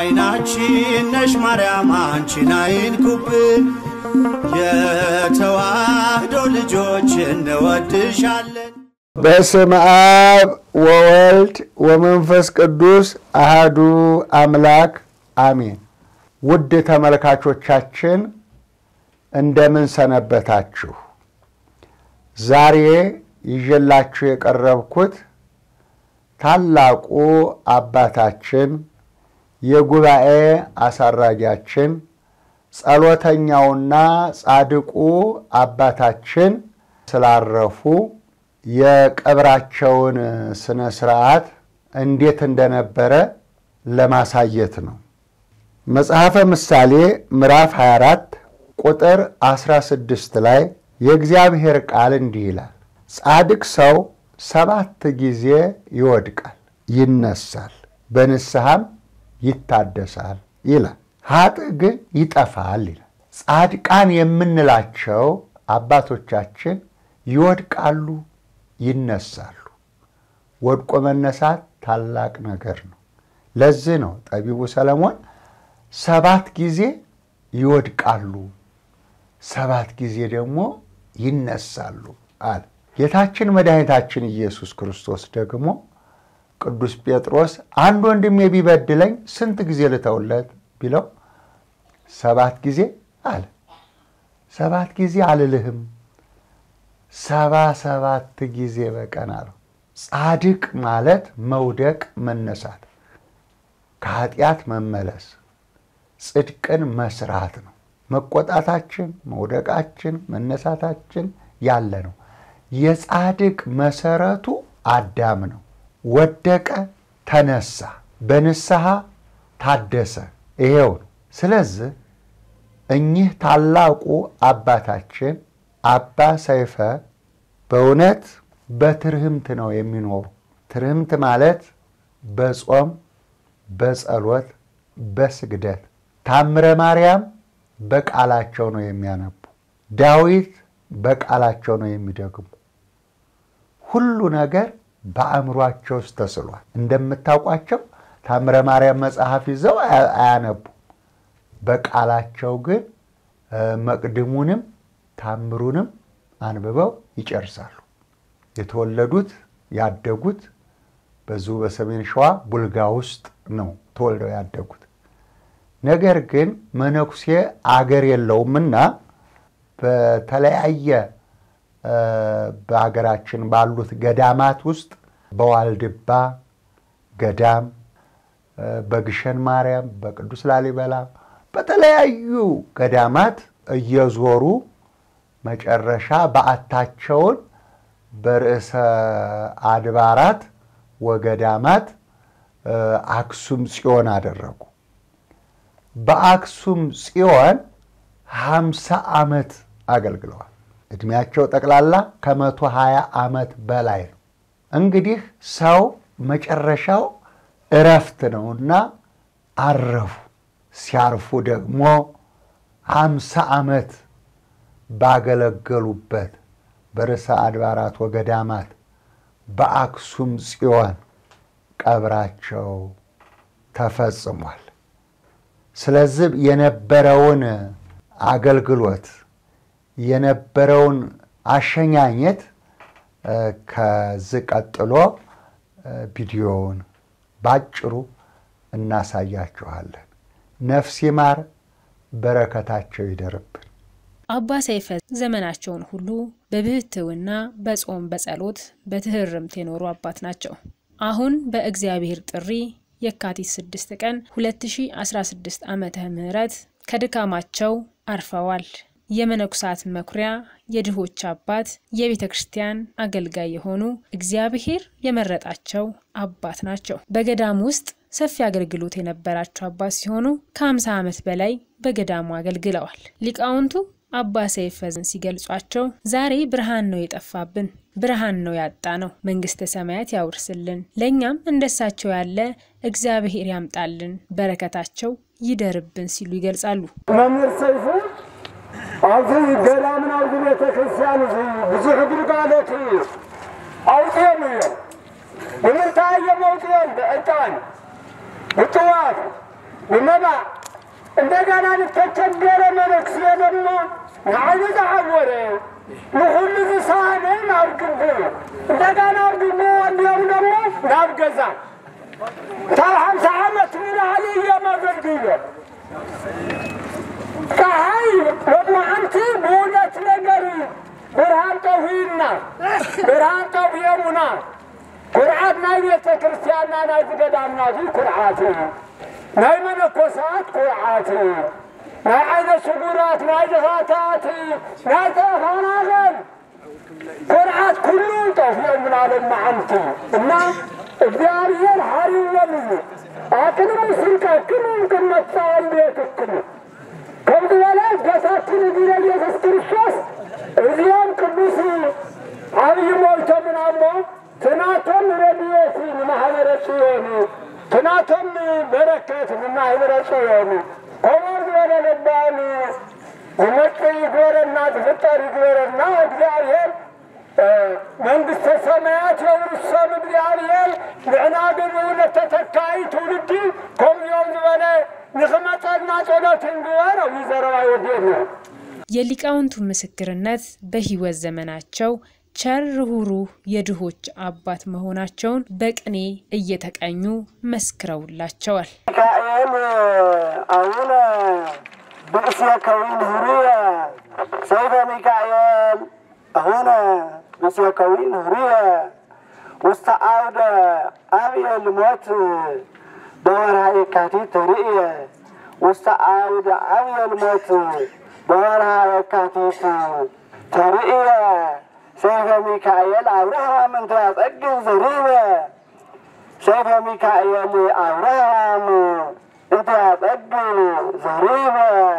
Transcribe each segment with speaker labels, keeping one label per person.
Speaker 1: አይናችን ነሽ ማርያም አንቺን አይንኩብን የተዋህዶ ልጆች እንወድሻለን
Speaker 2: በስመ አብ ወወልድ ወመንፈስ ቅዱስ አሐዱ አምላክ አሜን ውድ ተመልካቾቻችን እንደምን ሰነበታችሁ ዛሬ ይዤላችሁ የቀረብኩት ታላቁ አባታችን የጉባኤ አሳራጊያችን ጸሎተኛውና ጻድቁ አባታችን ስላረፉ የቀብራቸውን ስነ ስርዓት እንዴት እንደነበረ ለማሳየት ነው መጽሐፈ ምሳሌ ምዕራፍ 24 ቁጥር 16 ላይ የእግዚአብሔር ቃል እንዲህ ይላል ጻድቅ ሰው 7 ጊዜ ይወድቃል ይነሳል በንስሐም ይታደሳል ይላል ኃጥእ ግን ይጠፋል ይላል ጻድቃን የምንላቸው አባቶቻችን ይወድቃሉ ይነሳሉ ወድቆ መነሳት ታላቅ ነገር ነው ለዚህ ነው ጠቢቡ ሰለሞን 7 ጊዜ ይወድቃሉ 7 ጊዜ ደግሞ ይነሳሉ አለ ጌታችን መድኃኒታችን ኢየሱስ ክርስቶስ ደግሞ ቅዱስ ጴጥሮስ አንድ ወንድሜ ቢበድለኝ ስንት ጊዜ ልተውለት ቢለው 7 ጊዜ አለ 7 ጊዜ አልልህም 77 ጊዜ በቀን አለው ጻድቅ ማለት መውደቅ መነሳት ከኃጢአት መመለስ ጽድቅን መስራት ነው መቆጣታችን መውደቃችን መነሳታችን ያለ ነው የጻድቅ መሰረቱ አዳም ነው ወደቀ ተነሳ በንስሐ ታደሰ ይሄው ስለዚህ እኚህ ታላቁ አባታችን አባ ሰይፈ በእውነት በትርህምት ነው የሚኖሩ ትርህምት ማለት በጾም በጸሎት በስግደት ታምረ ማርያም በቃላቸው ነው የሚያነቡ ዳዊት በቃላቸው ነው የሚደግሙ ሁሉ ነገር በአእምሯቸው ተስሏል እንደምታውቋቸው ታምረ ማርያም መጽሐፍ ይዘው አያነቡ በቃላቸው ግን መቅድሙንም ታምሩንም አንብበው ይጨርሳሉ የተወለዱት ያደጉት በዚሁ በሰሜን ሸዋ ቡልጋ ውስጥ ነው ተወልደው ያደጉት ነገር ግን መነኩሴ አገር የለውምና በተለያየ በአገራችን ባሉት ገዳማት ውስጥ በዋልድባ ገዳም በግሸን ማርያም በቅዱስ ላሊበላ በተለያዩ ገዳማት እየዞሩ መጨረሻ በአታቸውን በርዕሰ አድባራት ወገዳማት አክሱም ጽዮን አደረጉ በአክሱም ጽዮን 50 ዓመት አገልግለዋል እድሜያቸው ጠቅላላ ከ120 ዓመት በላይ ነው እንግዲህ ሰው መጨረሻው እረፍት ነውና አረፉ ሲያርፉ ደግሞ 50 ዓመት ባገለገሉበት በርዕሰ አድባራት ወገዳማት በአክሱም ጽዮን ቀብራቸው ተፈጽሟል ስለዚህ የነበረውን አገልግሎት የነበረውን አሸኛኘት ከዝቀጥሎ ቪዲዮውን ባጭሩ እናሳያችኋለን ነፍስ ይማር በረከታቸው ይደርብን
Speaker 3: አባ ሰይፈ ዘመናቸውን ሁሉ በብህትውና በጾም በጸሎት በትህርምት የኖሩ አባት ናቸው አሁን በእግዚአብሔር ጥሪ የካቲት 6 ቀን 2016 ዓመተ ምህረት ከድካማቸው አርፈዋል የመነኩሳት መኩሪያ የድሆች አባት የቤተክርስቲያን አገልጋይ የሆኑ እግዚአብሔር የመረጣቸው አባት ናቸው በገዳም ውስጥ ሰፊ አገልግሎት የነበራቸው አባት ሲሆኑ ከ50 ዓመት በላይ በገዳሙ አገልግለዋል ሊቃውንቱ አባ ሰይፈን ሲገልጿቸው ዛሬ ብርሃን ነው የጠፋብን ብርሃን ነው ያጣነው መንግስተ ሰማያት ያውርስልን ለኛም እንደሳቸው ያለ እግዚአብሔር ያምጣልን በረከታቸው ይደርብን ሲሉ ይገልጻሉ
Speaker 4: መምህር ሰይፉ አሁን ገዳምን አውዱ ቤተክርስቲያን ብዙ ግልጋሎት አውጥተው ነው ወንታየ መውጥተው በእጣን በጥዋት لماذا እንደገና ልተቸገረ መለክስ ደግሞ ናይዛ አወረ ለሁሉ ዝሳነን አርግብ እንደገና አርግብ ወዲያው ደግሞ ናብገዛ ታም ሰዓመት ምን عليه ማገድየ ካይ ለማ አንተ ቦለት ነገር ብርሃን ተውሂድና ብርሃን ተውሂሙና ቁርአንና ቤተክርስቲያንና ናይ ገዳምና ቁርአት ናይ መነኮሳት ቁርአት ናይ አይነ ስጉራት ናይ ደሃታት ናይ ተፋናገል ቁርአት ኩሉ ተውሂሙና ለማንተ እና እግዚአብሔር ሐሪወን አጥንም ስንቀክም ከመጣል ቤትክም ከዚህ በላይ ጌታችን ኢየሱስ ክርስቶስ እዚያም ቅዱስ አብይ ሞልቶ ምናሞ ትናቶም ረድኤት ማህበረ ጽዮን ትናቶም በረከት ማህበረ ጽዮን ቆሞር ወለለባን ወመጥ ይጎረና ተፈጣሪ ይጎረና እግዚአብሔር መንግስተ ሰማያት የውርሰም እግዚአብሔር ለናገሩ ለተተካይ ትውልድ ኮሚዮን ወለ ንخمطና ጸሎት እንግዋራው ይዘራው አይወደነ
Speaker 3: የሊቃውንቱ ምስክርነት በህይወት ዘመናቸው ቸር ሩህሩህ የድሆች አባት መሆናቸውን በቅኔ እየተቀኙ መስክረውላቸዋል።
Speaker 4: ሚካኤል አሁን በእስያ ከዊን ሁሪያ ሰይፈ ሚካኤል አሁን በእስያ ከዊን ሁሪያ ወስተአውደ አብየል ሞት በወርሃ የካቲት ተርእየ ወስተአውደ አብየል ሞት በወርሃ የካቲት ተርእየ ሰይፈ ሚካኤል አብርሃም እንተ ያጸግብ ዘሪበ ሰይፈ ሚካኤል አብርሃም እንተ ያጸግብ ዘሪበ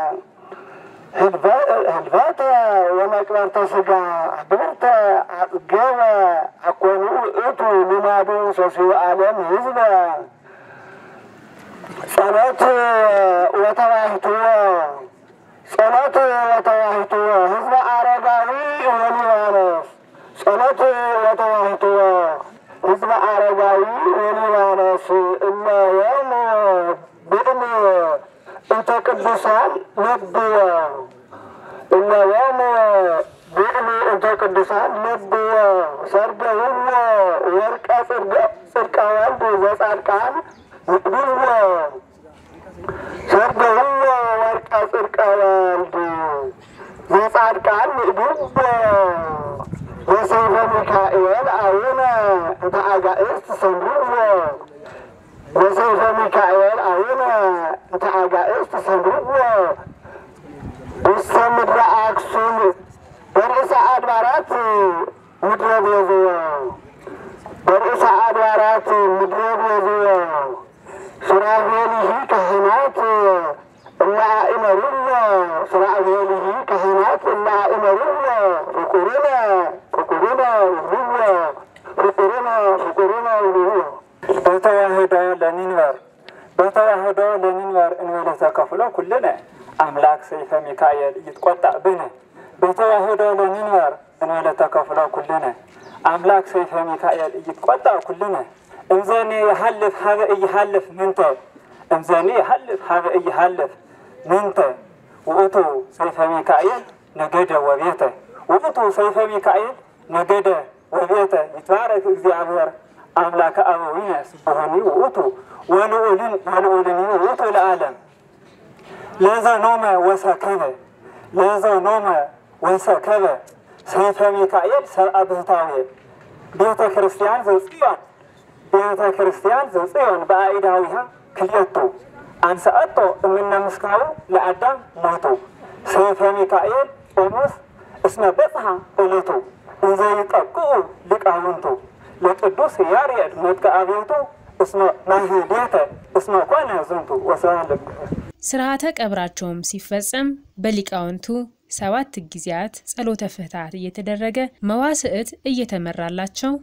Speaker 4: ህልፈተ ወመቅበርተ ሥጋ አክብርተ አጽገበ አኮኑ ውእቱ ልማዱ ሶስዩ ዓለም ህዝበ ጸሎት ወተዋህትዎ ጸሎት ወተዋህትዎ ህዝበ አረጋዊ ወሊባኖስ ጸሎት ወተዋህትዎ ህዝበ አረጋዊ ወሊባኖስ እነዮም ብእም እንተ ቅዱሳን ነብዎ እነዮም ብእም እንተ ቅዱሳን ነብዎ ሰርገውዎ ወርቀ ጽድቀ ወልድ ዘጻድቃን ንቅድዎ ሰርገውዎ ወርቀ ጽድቀ ወልድ ዘጻድቃን ንቅድዎ ወሰይፈ ሚካኤል አቡነ እንተ አጋእዝት ሰምርዎ ወሰይፈ ሚካኤል አቡነ እንተ አጋእዝት ሰምርዎ ውስተ ምድረ አክሱም በርእሰ አድባራት ምድረ ቤዝዎ በርእሰ አድባራት ምድረ ቤዝዎ ሱራፌልሂ ካህናት እምአእመርዎ ሱራፌልሂ ካህናት እምአእመርዎ ፍቁርነ ፍቁርነ ይብልዎ ፍቁርነ ይብልዎ በተዋህዶ ለንንበር በተዋህዶ ለንንበር እንበለ ተከፍሎ ኩልነ አምላክ ሰይፈ ሚካኤል ይትቆጣ ብነ በተዋህዶ ለንንበር እንበለ ተከፍሎ ኩልነ አምላክ ሰይፈ ሚካኤል ይትቆጣ ኩልነ امزاني يحلف هذا يحلف منته امزاني يحلف هذا يحلف منته وأتو سيف ميكائيل نجده وبيته وأتو سيف ميكائيل نجده وبيته يتبارك እግዚአብሔር አምላከ አበዊነ ስብሐኒ وأتو ونؤلني وأتو العالم لذا نوم وسكبه سيف ميكائيل سبع بهتاوي ቤተ ክርስቲያን ዘጽዮን ቤተ ክርስቲያን ዘጽዮን በአይዳዊሃ ክልኤቱ አንሰአቶ እምነ ምስካቡ ለአዳም ሞቱ ሰይፈ ሚካኤል ኦሙስ እስመ በጽሐ ዕለቱ እንዘ ይጠቅዑ ሊቃውንቱ ለቅዱስ ያሬድ መጥቃ አብዮቱ እስመ ማህሌተ እስመ ኮነ ዝንቱ ወስብሐት ለእግዚአብሔር።
Speaker 3: ስርዓተ ቀብራቸውም ሲፈጸም በሊቃውንቱ 7 ጊዜያት ጸሎተ ፍትሐት እየተደረገ መዋስዕት እየተመራላቸው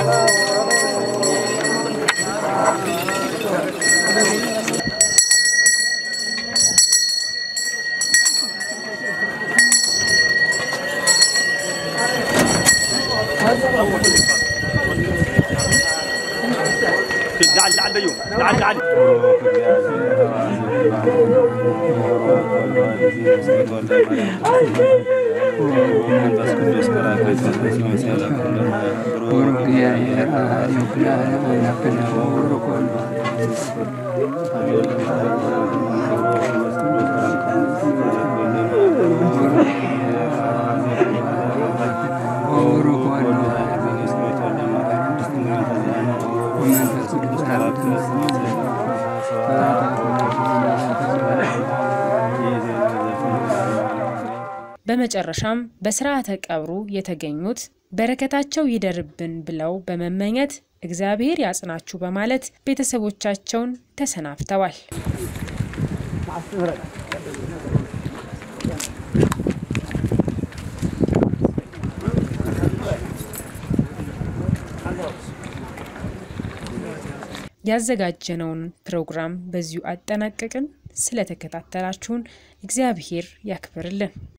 Speaker 3: በመጨረሻም በስርዓተ ቀብሩ የተገኙት በረከታቸው ይደርብን ብለው በመመኘት እግዚአብሔር ያጽናችሁ በማለት ቤተሰቦቻቸውን ተሰናፍተዋል። ያዘጋጀነውን ፕሮግራም በዚሁ አጠናቀቅን። ስለተከታተላችሁን እግዚአብሔር ያክብርልን።